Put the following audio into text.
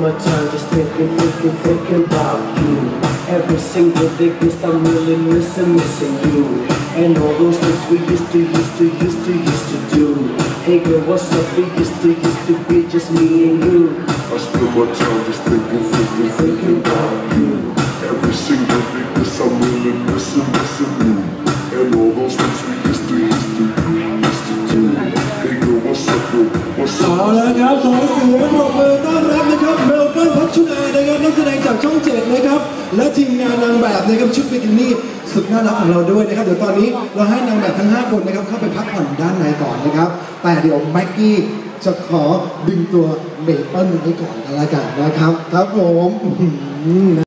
my time just thinking about you. Every single day, guess I'm really missing you. And all those things we used to do. Hey girl, what's up? We used to be just me and you. I spend my time just thinking about you. Every single day, guess I'm really missing you. And all those things we used to do. Hey girl, what's up, girl? What's up? เอาละครับขอเสียงปรบมือต้อนรับนะครับเมลเบิร์นพัชชุนานะครับนักแสดงจากช่อง7นะครับและทีมงานนางแบบนะครับชุดบิกินี่สุดน่ารักของเราด้วยนะครับเดี๋ยวตอนนี้เราให้นางแบบทั้ง5คนนะครับเข้าไปพักผ่อนด้านในก่อนนะครับแต่เดี๋ยวแม็กกี้จะขอดึงตัวเมเปิลไว้ก่อนกันละกันนะครับครับผม